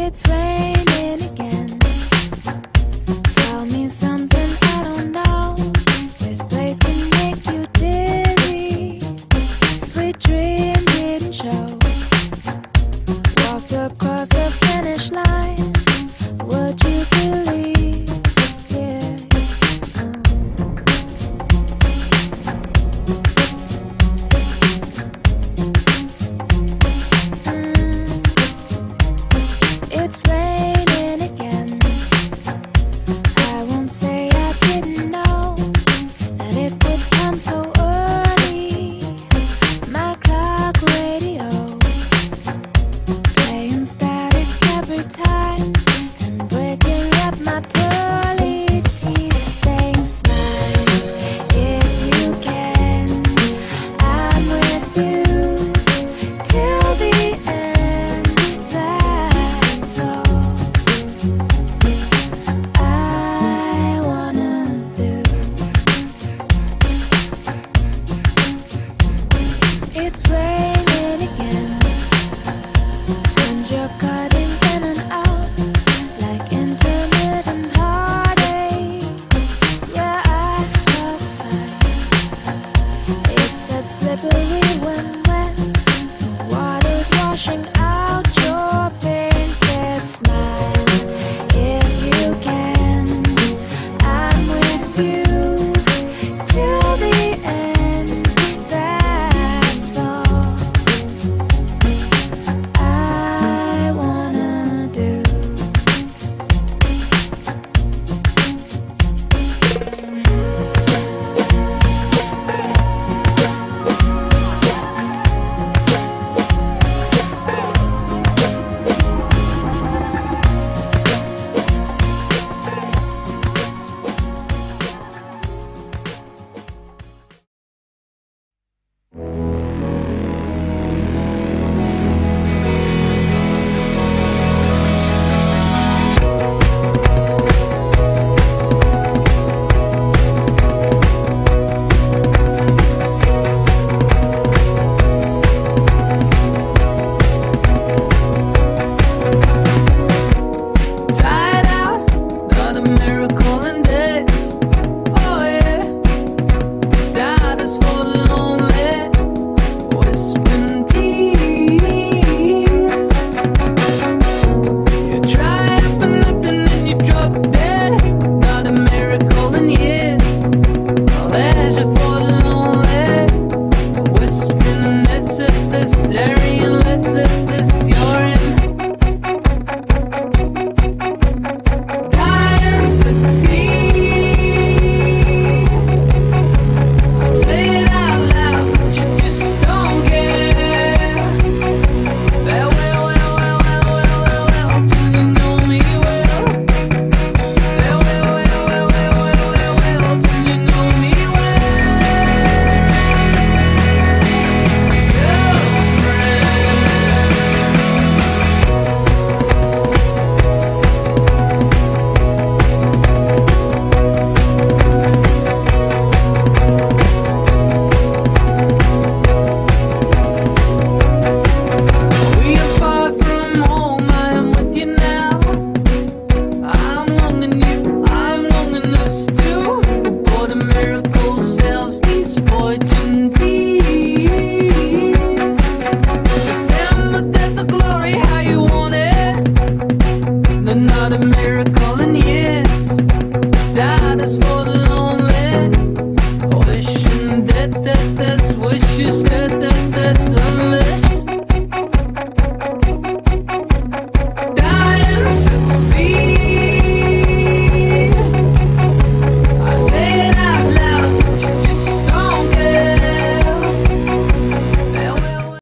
It's raining again. Tell me something I don't know. This place can make you dizzy. Sweet dream didn't show. Walked across the finish line. Would you believe? Yeah. It's raining again. I won't say I didn't know that it would come so early. My clock radio playing static every time and breaking up my pearly teeth. Saying smile if you can. I'm with you till the end. That's all I wanna do. It's raining again, and you're cutting in and out like intermittent heartache. Yeah, I saw the sign. It said slippery when